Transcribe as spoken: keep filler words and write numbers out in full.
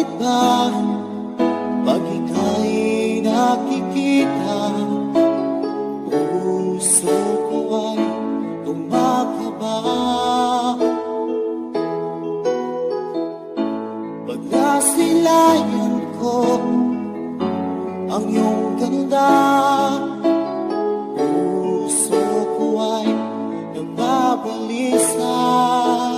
Bakit ba pag ika'y nakikita, puso ko ay kumakaba? Pag nasilayan ko ang iyong ganda, puso ko ay nababalisa.